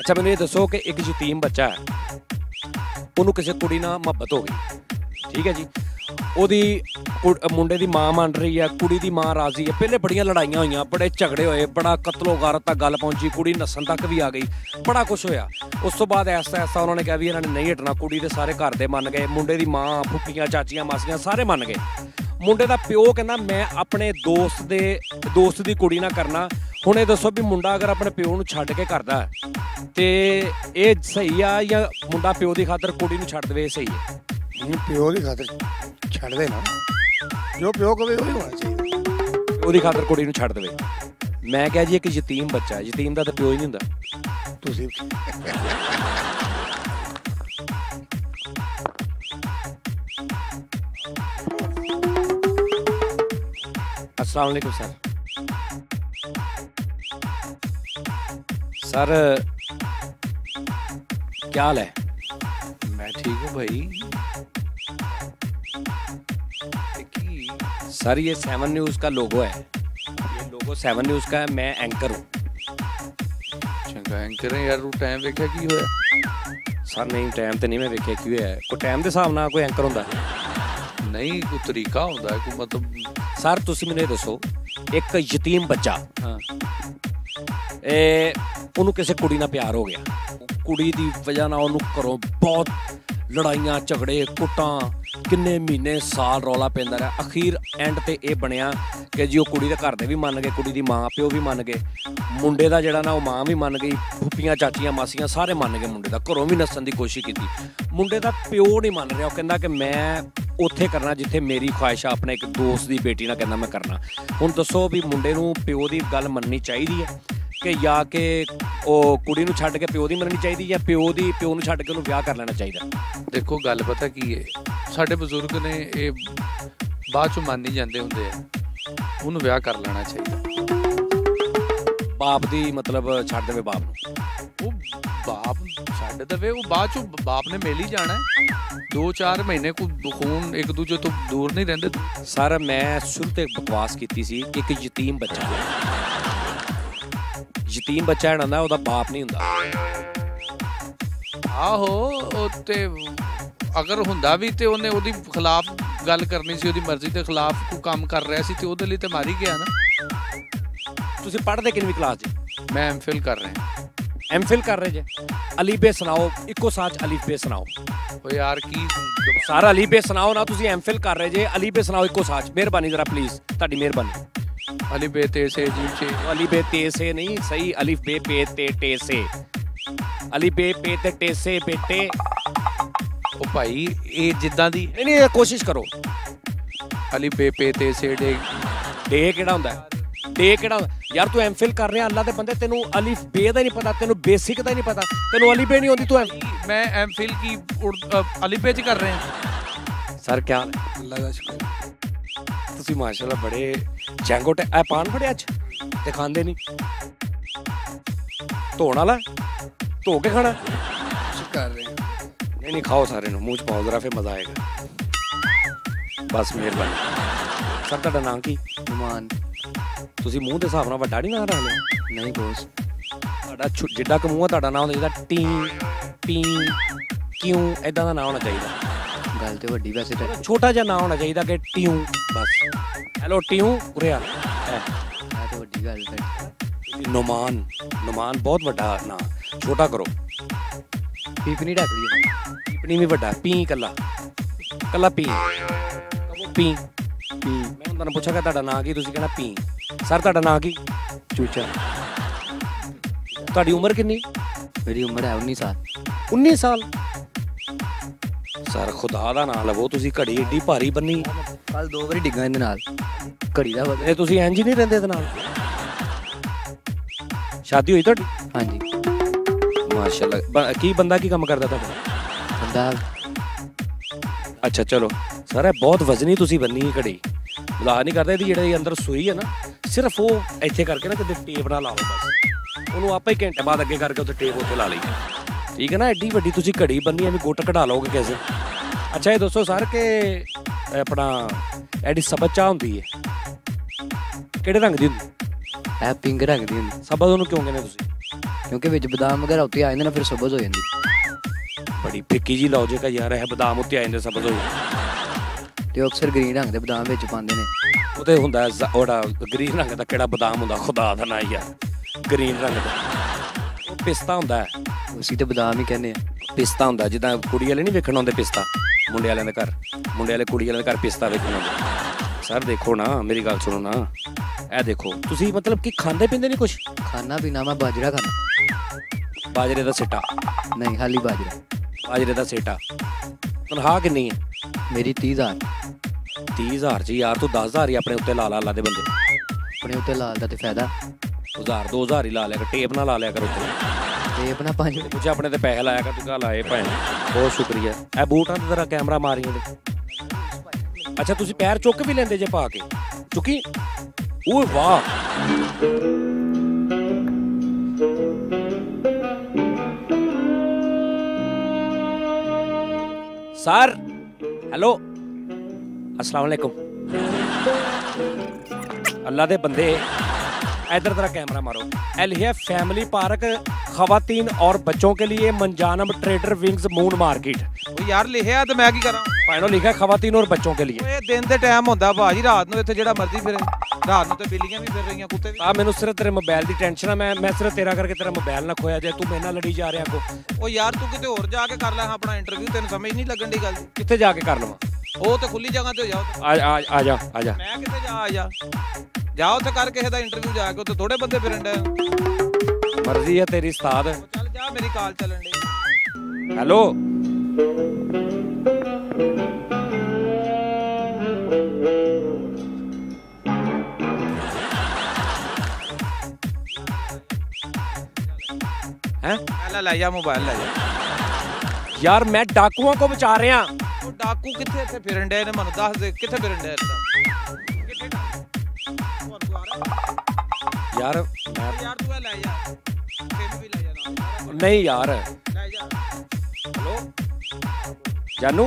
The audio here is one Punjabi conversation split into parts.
अच्छा मैंने ये दसो कि एक यतीम बच्चा है, ਉਹਨੂੰ ਕਿਸੇ ਕੁੜੀ ਨਾਲ ਮੁਹੱਬਤ ਹੋ ਗਈ, ठीक है जी। ਉਹਦੀ ਮੁੰਡੇ ਦੀ ਮਾਂ ਮੰਨ ਰਹੀ ਹੈ, ਕੁੜੀ ਦੀ ਮਾਂ ਰਾਜ਼ੀ ਹੈ। ਪਹਿਲੇ ਬੜੀਆਂ ਲੜਾਈਆਂ ਹੋਈਆਂ, ਬੜੇ ਝਗੜੇ ਹੋਏ, ਬੜਾ ਕਤਲੋ ਗਾਰਤ ਤੱਕ ਗੱਲ ਪਹੁੰਚੀ, ਕੁੜੀ ਨੱਸਣ ਤੱਕ ਵੀ ਆ ਗਈ, ਬੜਾ ਕੁਛ ਹੋਇਆ। ਉਸ ਤੋਂ ਬਾਅਦ ਐਸਾ ਐਸਾ ਉਹਨਾਂ ਨੇ ਕਿਹਾ ਵੀ ਇਹਨਾਂ ਨੇ ਨਹੀਂ ਹਟਣਾ। ਕੁੜੀ ਦੇ ਸਾਰੇ ਘਰ ਦੇ ਮੰਨ ਗਏ, ਮੁੰਡੇ ਦੀ ਮਾਂ, ਫੁੱਫੀਆਂ, ਚਾਚੀਆਂ, ਮਾਸੀਆਂ ਸਾਰੇ ਮੰਨ ਗਏ। ਮੁੰਡੇ ਦਾ ਪਿਓ ਕਹਿੰਦਾ ਮੈਂ ਆਪਣੇ ਦੋਸਤ ਦੀ ਕੁੜੀ ਨਾਲ ਕਰਨਾ। ਹੁਣ ਇਹ ਦੱਸੋ ਵੀ ਮੁੰਡਾ ਅਗਰ ਆਪਣੇ ਪਿਓ ਨੂੰ ਛੱਡ ਕੇ ਕਰਦਾ ਤੇ ਇਹ ਸਹੀ ਆ ਜਾਂ ਮੁੰਡਾ ਪਿਓ ਦੀ ਖਾਤਰ ਕੁੜੀ ਨੂੰ ਛੱਡ ਦੇਵੇ ਸਹੀ ਹੈ? ਪਿਓ ਦੀ ਖਾਤਰ ਛੱਡ ਦੇ ਨਾ, ਜੋ ਪਿਓ ਕਵੇ ਉਹ ਹੀ ਹੋਣਾ ਚਾਹੀਦਾ। ਉਹਦੀ ਖਾਤਰ ਕੁੜੀ ਨੂੰ ਛੱਡ ਦੇਵੇ। ਮੈਂ ਕਿਹਾ ਜੀ ਇੱਕ ਯਤੀਮ ਬੱਚਾ, ਯਤੀਮ ਦਾ ਤਾਂ ਪਿਓ ਹੀ ਨਹੀਂ ਹੁੰਦਾ। ਤੁਸੀਂ अस्सलाम वालेकुम सर। सर क्या हाल है? मैं ठीक हूँ भाई। सर ये 7 न्यूज़ का लोगो है, ये लोगो 7 न्यूज़ का है। मैं एंकर हूँ। चंगा एंकर है यार, टाइम वेख्या की होया? सर नहीं टाइम तो नहीं मैं वेख्या की होया, कोई टाइम के हिसाब नाल कोई एंकर होंदा नहीं, कोई तरीका होंदा है, कोई मतलब। सर तुसी मैनूं दसो, एक यतीम बच्चा हाँ ਉਹਨੂੰ ਕਿਸੇ ਕੁੜੀ ਨਾਲ ਪਿਆਰ ਹੋ ਗਿਆ, ਕੁੜੀ ਦੀ ਵਜ੍ਹਾ ਨਾਲ ਉਹਨੂੰ ਘਰੋਂ ਬਹੁਤ ਲੜਾਈਆਂ ਝਗੜੇ ਕੁੱਟਾਂ ਕਿੰਨੇ ਮਹੀਨੇ ਸਾਲ ਰੌਲਾ ਪੈਂਦਾ ਰਿਹਾ। ਅਖੀਰ ਐਂਡ ਤੇ ਇਹ ਬਣਿਆ ਕਿ ਜੀ ਉਹ ਕੁੜੀ ਦੇ ਘਰ ਦੇ ਵੀ ਮੰਨ ਗਏ, ਕੁੜੀ ਦੀ ਮਾਂ ਪਿਓ ਵੀ ਮੰਨ ਗਏ, ਮੁੰਡੇ ਦਾ ਜਿਹੜਾ ਨਾ ਉਹ ਮਾਂ ਵੀ ਮੰਨ ਗਈ, ਫੁੱਫੀਆਂ ਚਾਚੀਆਂ ਮਾਸੀਆਂ ਸਾਰੇ ਮੰਨ ਗਏ। ਮੁੰਡੇ ਦਾ ਘਰੋਂ ਵੀ ਨੱਸਣ ਦੀ ਕੋਸ਼ਿਸ਼ ਕੀਤੀ, ਮੁੰਡੇ ਦਾ ਪਿਓ ਨਹੀਂ ਮੰਨ ਰਿਹਾ। ਉਹ ਕਹਿੰਦਾ ਕਿ ਮੈਂ ਉੱਥੇ ਕਰਨਾ ਜਿੱਥੇ ਮੇਰੀ ਖੁਆਇਸ਼ ਆ, ਆਪਣੇ ਇੱਕ ਦੋਸਤ ਦੀ ਬੇਟੀ ਨਾਲ ਕਹਿੰਦਾ ਮੈਂ ਕਰਨਾ। ਹੁਣ ਦੱਸੋ ਵੀ ਮੁੰਡੇ ਨੂੰ ਪਿਓ ਦੀ ਗੱਲ ਮੰਨਣੀ ਚਾਹੀਦੀ ਹੈ ਕਿ ਜਾਂ ਕਿ ਉਹ ਕੁੜੀ ਨੂੰ ਛੱਡ ਕੇ ਪਿਓ ਦੀ ਮੰਨਣੀ ਚਾਹੀਦੀ ਜਾਂ ਪਿਓ ਨੂੰ ਛੱਡ ਕੇ ਉਹਨੂੰ ਵਿਆਹ ਕਰ ਲੈਣਾ ਚਾਹੀਦਾ? देखो गल पता की है, साडे बजुर्ग ने ये बाद चों मान नहीं जाते होंगे, उन्होंने ब्याह कर लेना चाहिए। बाप दी मतलब छੱਡ देवे बाप ਨੂੰ, वो बाप छੱਡ देवे, वो बाद चों बाप ने मिल ही जाना है। 2-4 महीने को खून एक दूजे तो दूर नहीं रहते। सर मैं शुरू तो बकवास की सी कि एक यतीम बच्चा ਜਿਹੜਾ ਹੁੰਦਾ ਉਹਦਾ ਬਾਪ ਨਹੀਂ ਹੁੰਦਾ। ਆਹੋ ਤੇ ਅਗਰ ਹੁੰਦਾ ਵੀ ਤੇ ਉਹਨੇ ਉਹਦੀ ਖਿਲਾਫ ਗੱਲ ਕਰਨੀ ਸੀ, ਉਹਦੀ ਮਰਜ਼ੀ ਦੇ ਖਿਲਾਫ ਕੋਈ ਕੰਮ ਕਰ ਰਿਹਾ ਸੀ ਤੇ ਉਹਦੇ ਲਈ ਤੇ ਮਾਰੀ ਗਿਆ ਨਾ। ਤੁਸੀਂ ਪੜ੍ਹਦੇ ਕਿੰਨੀ ਕਲਾਸ 'ਚ? ਮੈਂ ਐਮਫਿਲ ਕਰ ਰਿਹਾ। ਐਮਫਿਲ ਕਰ ਰਹੇ ਜੇ? ਅਲੀ ਬੇ ਸੁਣਾਓ, ਇੱਕੋ ਸਾਚ ਅਲੀ ਬੇ ਸੁਣਾਓ। ਓ ਯਾਰ ਕੀ ਸਾਰਾ ਅਲੀ ਬੇ ਸੁਣਾਓ ਨਾ, ਤੁਸੀਂ ਐਮਫਿਲ ਕਰ ਰਹੇ ਜੇ, ਅਲੀ ਬੇ ਸੁਣਾਓ ਇੱਕੋ ਸਾਚ, ਮਿਹਰਬਾਨੀ ਜ਼ਰਾ ਪਲੀਜ਼, ਤੁਹਾਡੀ ਮਿਹਰਬਾਨੀ। अली बे ते से जी से, अली बे ते से नहीं सही, अलिफ बे पे ते टे से, अली बे पे ते टे से बेटे। ओ भाई ये जिद्दां दी नहीं कोशिश करो। अली बे पे ते से डे ਕਿਹੜਾ ਹੁੰਦਾ? ਡੇ ਕਿਹੜਾ ਹੁੰਦਾ ਯਾਰ? ਤੂੰ ਐਮਫਿਲ ਕਰ ਰਿਹਾ, ਅੱਲਾ ਦੇ ਬੰਦੇ, ਤੈਨੂੰ ਅਲਿਫ ਬੇ ਦਾ ਨਹੀਂ ਪਤਾ, ਤੈਨੂੰ ਬੇਸਿਕ ਦਾ ਨਹੀਂ ਪਤਾ, ਤੈਨੂੰ ਅਲੀ ਬੇ ਨਹੀਂ ਆਉਂਦੀ। ਤੂੰ मैं एमफिल की अली बे च कर रहे हैं। सर क्या अल्लाह का शुक्र, ਤੁਸੀਂ ਮਾਸ਼ਾਅੱਲਾ ਬੜੇ ਜੈਂਗੋ ਟੇ। ਇਹ ਪਾਨ ਫੜਿਆ ਅੱਜ ਤੇ ਖਾਂਦੇ ਨਹੀਂ, ਧੋਣ ਵਾਲਾ ਧੋ ਕੇ ਖਾਣਾ ਕਰ ਰਹੇ ਨਹੀਂ ਖਾਓ ਸਾਰੇ ਨੂੰ ਮੂੰਹ ਚ ਪਾਓ ਜ਼ਰਾ, ਫਿਰ ਮਜ਼ਾ ਆਏਗਾ। ਬਸ ਮਿਹਰਬਾਨੀ। ਸਰ ਤੁਹਾਡਾ ਨਾਮ ਕੀ? ਨੁਮਾਨ। ਤੁਸੀਂ ਮੂੰਹ ਦੇ ਹਿਸਾਬ ਨਾਲ ਵੱਡਾ ਨਹੀਂ ਨਾਂ ਰੱਖ ਲਿਆ? ਨਹੀਂ ਬੋਸ, ਤੁਹਾਡਾ ਜਿੱਡਾ ਕੁ ਮੂੰਹ ਆ ਤੁਹਾਡਾ ਨਾਂ ਹੋਣਾ ਚਾਹੀਦਾ, ਟੀ ਪੀ ਕਿਉਂ ਏਦਾਂ ਦਾ ਨਾਂ ਹੋਣਾ ਚਾਹੀਦਾ। ਗੱਲ ਤੇ ਵੱਡੀ ਵੈਸੇ ਤਾਂ ਛੋਟਾ ਜਿਹਾ ਨਾਂ ਹੋਣਾ ਚਾਹੀਦਾ ਕਿ ਟਿਊ ਬਸ। ਹੈਲੋ ਟਿਊ ਉਰੇ ਆ। ਹੈ ਤਾਂ ਵੱਡੀ ਗੱਲ ਤਾਂ। ਨੁਮਾਨ, ਨੁਮਾਨ ਬਹੁਤ ਵੱਡਾ ਨਾਂ, ਛੋਟਾ ਕਰੋ। ਪੀਪ ਨਹੀਂ ਢੱਕਦੀ, ਪੀਪਣੀ ਵੀ ਵੱਡਾ, ਪੀ ਕੱਲਾ ਕੱਲਾ ਪੀ ਪੀ ਪੀ। ਮੈਂ ਤੁਹਾਨੂੰ ਪੁੱਛਾਂਗਾ ਤੁਹਾਡਾ ਨਾਂ ਕੀ, ਤੁਸੀਂ ਕਹਿਣਾ ਪੀ। ਸਰ ਤੁਹਾਡਾ ਨਾਂ ਕੀ? ਚੂਚਾ। ਤੁਹਾਡੀ ਉਮਰ ਕਿੰਨੀ? ਮੇਰੀ ਉਮਰ ਹੈ 19 ਸਾਲ। 19 ਸਾਲ? ਸਰ ਖੁਦਾ ਦਾ ਨਾਂ ਲਵੋ, ਤੁਸੀਂ ਘੜੀ ਏਡੀ ਭਾਰੀ ਬੰਨੀ। ਕੱਲ 2 ਵਾਰੀ ਡਿੱਗਾ ਇਹਦੇ ਨਾਲ, ਘੜੀ ਦਾ ਇਹ ਤੁਸੀਂ ਇੰਝ ਨਹੀਂ ਰਹਿੰਦੇ ਇਹਦੇ ਨਾਲ? ਸ਼ਾਦੀ ਹੋਈ ਤੁਹਾਡੀ? ਹਾਂਜੀ। ਮਾਸ਼ਾਅੱਲਾ। ਕੀ ਬੰਦਾ ਕੀ ਕੰਮ ਕਰਦਾ ਤੁਹਾਡਾ? ਬੰਦਾ ਅੱਛਾ ਚਲੋ ਸਰ, ਇਹ ਬਹੁਤ ਵਜ਼ਨੀ ਤੁਸੀਂ ਬੰਨੀ ਘੜੀ, ਮਜ਼ਾਕ ਨਹੀਂ ਕਰਦਾ। ਇਹਦੀ ਜਿਹੜੇ ਅੰਦਰ ਸੂਈ ਹੈ ਨਾ, ਸਿਰਫ ਉਹ ਇੱਥੇ ਕਰਕੇ ਨਾ ਕਿਤੇ ਟੇਪ ਨਾਲ ਲਾਓ ਬਸ, ਉਹਨੂੰ ਆਪੇ ਹੀ ਘੰਟੇ ਬਾਅਦ ਅੱਗੇ ਕਰਕੇ ਉੱਥੇ ਟੇਪ ਉੱਥੇ ਲਾ ਲਈ, ਠੀਕ ਹੈ ਨਾ। ਐਡੀ ਵੱਡੀ ਤੁਸੀਂ ਘੜੀ ਬੰਨੀ, ਐਵੇਂ ਗੁੱਟ ਕਢਾ ਲਓਗੇ ਕਿਸੇ। ਅੱਛਾ ਇਹ ਦੱਸੋ ਸਰ ਕਿ ਆਪਣਾ ਐਡੀ ਸਬਜ਼ ਚਾਹ ਹੁੰਦੀ ਹੈ ਕਿਹੜੇ ਰੰਗ ਦੀ ਹੁੰਦੀ? ਇਹ ਪਿੰਕ ਰੰਗ ਦੀ ਹੁੰਦੀ। ਸਬਜ਼ ਉਹਨੂੰ ਕਿਉਂ ਕਹਿੰਦੇ ਤੁਸੀਂ? ਕਿਉਂਕਿ ਵਿੱਚ ਬਦਾਮ ਵਗੈਰਾ ਉੱਤੇ ਆ ਜਾਂਦੇ ਨੇ, ਫਿਰ ਸਬਜ਼ ਹੋ ਜਾਂਦੀ। ਬੜੀ ਫਿੱਕੀ ਜੀ ਲੌਜਿਕ ਹੈ ਯਾਰ, ਇਹ ਬਦਾਮ ਉੱਤੇ ਆ ਜਾਂਦੇ ਸਬਜ਼ ਹੋ ਤੇ ਉਹ ਅਕਸਰ ਗ੍ਰੀਨ ਰੰਗ ਦੇ ਬਦਾਮ ਵਿੱਚ ਪਾਉਂਦੇ ਨੇ। ਉਹ ਤੇ ਹੁੰਦਾ ਉਹਦਾ ਗ੍ਰੀਨ ਰੰਗ ਦਾ ਕਿਹੜਾ ਬਦਾਮ ਹੁੰਦਾ, ਖੁਦਾ ਦਾ ਨਾ ਯਾਰ, ਗ੍ਰੀਨ ਰੰਗ ਦਾ ਉਹ ਪਿਸਤਾ ਹੁੰਦਾ ਹੈ। ਅਸੀਂ ਤੇ ਬਦਾਮ ਹੀ ਕਹਿੰਦੇ ਆ। ਪਿਸਤਾ ਹੁੰਦਾ, ਜਿੱਦਾਂ ਕੁੜੀ ਵਾਲੇ ਨਹੀਂ ਵੇਖਣ ਆਉਂਦੇ ਪਿਸਤਾ, ਮੁੰਡੇ ਵਾਲਿਆਂ ਦੇ ਘਰ, ਮੁੰਡੇ ਵਾਲੇ ਕੁੜੀ ਵਾਲਿਆਂ ਦੇ ਘਰ ਪਿਸਤਾ ਵੇਖਣ ਆਉਂਦੇ। ਸਰ ਦੇਖੋ ਨਾ, ਮੇਰੀ ਗੱਲ ਸੁਣੋ ਨਾ, ਇਹ ਦੇਖੋ ਤੁਸੀਂ ਮਤਲਬ ਕਿ ਖਾਂਦੇ ਪੀਂਦੇ ਨਹੀਂ ਕੁਛ? ਖਾਣਾ ਪੀਣਾ ਮੈਂ ਬਾਜਰਾ ਖਾਣਾ। ਬਾਜਰੇ ਦਾ ਸਿੱਟਾ? ਨਹੀਂ, ਖਾਲੀ ਬਾਜਰਾ। ਬਾਜਰੇ ਦਾ ਸਿੱਟਾ। ਤਨਖਾਹ ਕਿੰਨੀ ਹੈ? ਮੇਰੀ 30,000। 30,000 ਚ ਯਾਰ ਤੂੰ 10,000 ਹੀ ਆਪਣੇ ਉੱਤੇ ਲਾ ਲਾ ਦੇ ਬੰਦੇ। ਆਪਣੇ ਉੱਤੇ ਲਾਲ ਦਾ ਤੇ ਫਾਇਦਾ। 1000 2000 ਹੀ ਲਾ ਲਿਆ ਕਰ, ਟੇਪ ਨਾਲ ਲਾ ਲਿਆ ਕਰ ਉੱਤੇ। ਤੇ ਆਪਣਾ 5 ਕੁਝ ਆਪਣੇ ਤੇ ਪੈਸੇ ਲਾਇਆ ਕਰ, ਤੂੰ ਕਾ ਲਾਏ ਭੈਣ। ਬਹੁਤ ਸ਼ੁਕਰੀਆ। ਇਹ ਬੂਟਾਂ ਤੇ ਤੇਰਾ ਕੈਮਰਾ ਮਾਰੀ ਉਹਦੇ। ਅੱਛਾ ਤੁਸੀਂ ਪੈਰ ਚੁੱਕ ਵੀ ਲੈਂਦੇ ਜੇ ਪਾ ਕੇ? ਚੁੱਕੀ? ਓਏ ਵਾਹ। ਸਰ ਹੈਲੋ, अस्सलाम वालेकुम। अल्लाह दे बंदे इधर तेरा कैमरा मारो। एल है फैमिली पार्क, खवातीन और बच्चों के लिए मंजानम ट्रेडर विंग्स मून मार्केट। ਉਹ ਯਾਰ ਲਿਖਿਆ ਤੇ ਮੈਂ ਕੀ ਕਰਾਂ? फाइनल लिखा है खवातीन और बच्चों के लिए। ਓਏ ਦਿਨ ਦੇ ਟਾਈਮ ਹੁੰਦਾ ਭਾਜੀ, ਰਾਤ ਨੂੰ ਇੱਥੇ ਜਿਹੜਾ ਮਰਜ਼ੀ ਫਿਰੇ। ਰਾਤ ਨੂੰ ਤੇ ਬਿੱਲੀਆਂ ਵੀ ਫਿਰ ਰਹੀਆਂ, ਕੁੱਤੇ ਵੀ। आ मैनू सिर्फ तेरे मोबाइल की टेंशन है, मैं सिर्फ तेरा करके तेरा मोबाइल ना खोया जाए, तू मेरे नाल लड़ी जा रहा को। ਉਹ ਯਾਰ ਤੂੰ ਕਿਤੇ ਹੋਰ ਜਾ ਕੇ ਕਰ ਲੈ ਆਪਣਾ ਇੰਟਰਵਿਊ, ਤੈਨੂੰ ਸਮਝ ਨਹੀਂ ਲੱਗਣ ਦੀ ਗੱਲ। कितने जाके कर लवा? ਉਹ ਤੇ ਖੁੱਲੀ ਜਗ੍ਹਾ ਤੇ ਜਾਓ। आ जा आ जा। ਮੈਂ ਕਿਤੇ ਜਾ ਜਾ ਉੱਥੇ ਕਰ ਕਿਸੇ ਦਾ ਇੰਟਰਵਿਊ ਜਾ ਕੇ, ਉੱਥੇ ਥੋੜੇ ਬੰਦੇ ਫਿਰਨ ਡੇ। मर्जी है तेरी उस्ताद। ਚੱਲ ਜਾ, ਮੇਰੀ ਕਾਲ ਚੱਲਣ ਡੀ। हेलो हैं ਲੈ ਜਾ ਮੋਬਾਈਲ ਲੈ ਜਾ। यार मैं डाकुओं को बचा रहा। ਉਹ ਡਾਕੂ ਕਿੱਥੇ ਇੱਥੇ ਫਿਰਨ ਡੇ ਨੇ, ਮੈਨੂੰ ਦੱਸ ਦੇ ਕਿੱਥੇ ਫਿਰਨ ਡੇ ਇੱਥੇ? यार मैं ਯਾਰ ਤੂੰ ਇਹ ਲੈ ਜਾ, ਤੈਨੂੰ ਵੀ ਲੈ ਜਾ ਨਾਲ। नहीं यार। ਲੈ ਜਾ। हेलो जानू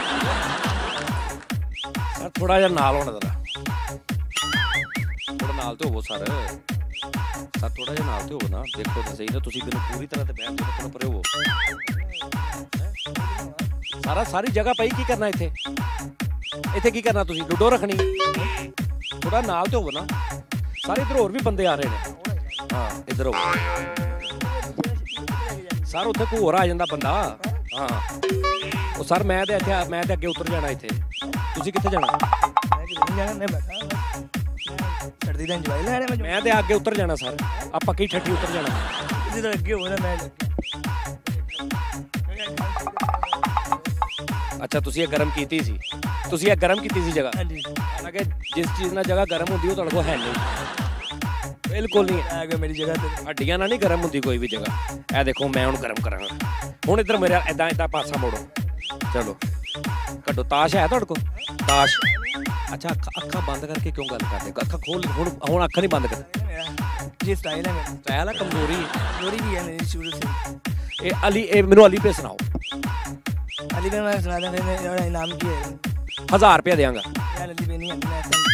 सर, थोड़ा जिहा नाल होना जरा, थोड़ा नाल ते होवो सर। सर थोड़ा जिहा नाल ते होवो ना, देखो तो सही ना, तुसी मैनूं पूरी तरह ते बयान दो, थोड़ा परे होवो। सारा सारी जगह पई की करना इत्थे? इत्थे की करना तुसी? लूडो रखनी? थोड़ा नाल ते होवो ना। सारे इधर होर भी बंदे आ रहे ने। हाँ इधर होवो सर, उत्थे कोई होर आ जांदा बंदा। हाँ ਉਹ ਸਰ ਮੈਂ ਤੇ ਅੱਗੇ ਉਤਰ ਜਾਣਾ ਇੱਥੇ। ਤੁਸੀਂ ਕਿੱਥੇ ਜਾਣਾ? ਸਰਦੀ ਦਾ ਇੰਜੋਏ ਲੈ ਰਿਹਾ ਮੈਂ ਤੇ ਅੱਗੇ ਉਤਰ ਜਾਣਾ ਸਰ, ਆਪਾਂ ਕੀ ਠੱਠੀ ਉਤਰ ਜਾਣਾ। ਤੁਸੀਂ ਤਾਂ ਅੱਗੇ ਹੋ ਨਾ, ਮੈਂ ਅੱਛਾ ਤੁਸੀਂ ਇਹ ਗਰਮ ਕੀਤੀ ਸੀ? ਤੁਸੀਂ ਇਹ ਗਰਮ ਕੀਤੀ ਸੀ ਜਗ੍ਹਾ? ਹਾਂਜੀ ਹਾਲਾਂਕਿ ਜਿਸ ਚੀਜ਼ ਨਾਲ ਜਗ੍ਹਾ ਗਰਮ ਹੁੰਦੀ ਉਹ ਤੁਹਾਡੇ ਕੋਲ ਹੈ ਨਹੀਂ, ਬਿਲਕੁਲ ਨਹੀਂ ਹੈ। ਆ ਗਿਆ ਮੇਰੀ ਜਗ੍ਹਾ ਤੇ। ਹੱਡੀਆਂ ਨਾਲ ਨਹੀਂ ਗਰਮ ਹੁੰਦੀ ਕੋਈ ਵੀ ਜਗ੍ਹਾ। ਇਹ ਦੇਖੋ ਮੈਂ ਹੁਣ ਗਰਮ ਕਰਾਂਗਾ। ਹੁਣ ਇੱਧਰ ਮੇਰਾ ਏਦਾਂ ਪਾਸਾ ਮੋੜੋ। ਚਲੋ ਕੱਢੋ। ਤਾਸ਼ ਹੈ ਤੁਹਾਡੇ ਕੋਲ? ਤਾਸ਼। ਅੱਛਾ ਅੱਖਾਂ ਬੰਦ ਕਰਕੇ ਕਿਉਂ ਗੱਲ ਕਰਦੇ? ਅੱਖਾਂ ਖੋਲ। ਹੁਣ ਅੱਖਾਂ ਨਹੀਂ ਬੰਦ ਕਰ। ये स्टाइल है मेरा। स्टाइल है, कमजोरी कमजोरी भी है मेरी शुरू से। ये अली मैनू अली पे सुनाओ। अली पे मैं सुना दूं, मेरा इनाम की है 1000 रुपया देंगा। यार। अली पे नहीं है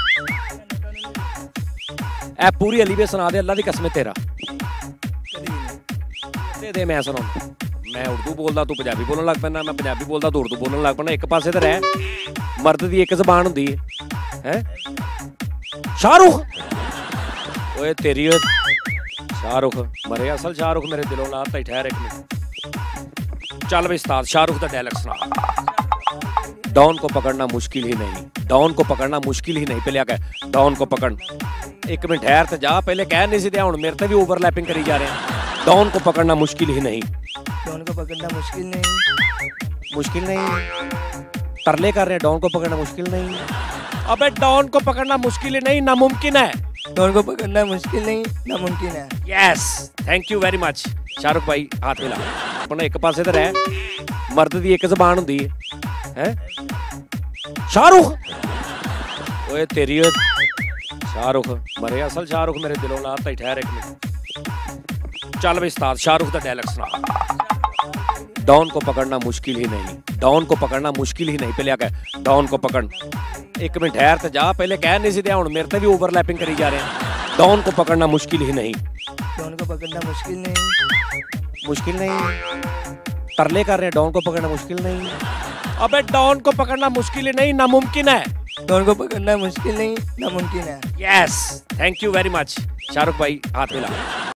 ए पूरी अली पे सुना दे, अल्लाह दी कसम तेरा कभी नहीं। दे मैं सुना। मैं उर्दू बोलदा तू पंजाबी बोलन लग पैना, मैं पंजाबी बोलदा तू उर्दू बोलन लग पैना। एक पासे ते रह, मर्द दी एक जबान हुंदी है। शाहरुख ओए तेरी शाहरुख मरे असल शाहरुख मेरे दिलों लाता ही। ठहर एक मिनट, चल भाई उस्ताद शाहरुख का डायलॉग सुना। डॉन को पकड़ना मुश्किल ही नहीं, डॉन को पकड़ना मुश्किल ही नहीं। पहले क्या डॉन को पकड़, एक मिनट ठहर ते जा, पहले कह नहीं सी हुण मेरे ते भी ओवरलैपिंग करी जा रहे हैं। डॉन को पकड़ना मुश्किल ही नहीं, डॉन को पकड़ना मुश्किल नहीं। मुश्किल नहीं तरले कर रहे हैं। डॉन को पकड़ना मुश्किल नहीं। अबे डॉन को पकड़ना मुश्किल ही नहीं, नामुमकिन है। डॉन को पकड़ना मुश्किल नहीं, नामुमकिन है। Yes thank you very much. Shahrukh भाई हाथ मिला। अपना एक पासे ते रह, मर्द दी एक जबान हुंदी है। शाहरुख ओए तेरी शाहरुख मरे असल शाहरुख मेरे दिलों लाता ही। ठहर एक मिनट, चल भाई उस्ताद शाहरुख का डायलॉग सुना। डॉन को पकड़ना मुश्किल ही नहीं, डॉन को पकड़ना मुश्किल ही नहीं। पहले क्या डॉन को पकड़, एक मिनट ठहर ते जा, पहले कह नहीं सी हुण मेरे ते भी ओवरलैपिंग करी जा रहे हैं। डॉन को पकड़ना मुश्किल ही नहीं, डॉन को पकड़ना मुश्किल नहीं। मुश्किल नहीं, तरले कर रहे हैं डॉन को पकड़ना मुश्किल नहीं। अबे डॉन को पकड़ना मुश्किल ही नहीं, नामुमकिन है। डॉन को पकड़ना मुश्किल नहीं, नामुमकिन है। Yes, thank you very much. Shahrukh भाई हाथ मिला।